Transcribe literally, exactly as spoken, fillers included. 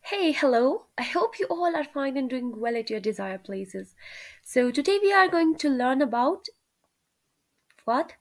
Hey, hello. I hope you all are fine and doing well at your desired places. So, today we are going to learn about what?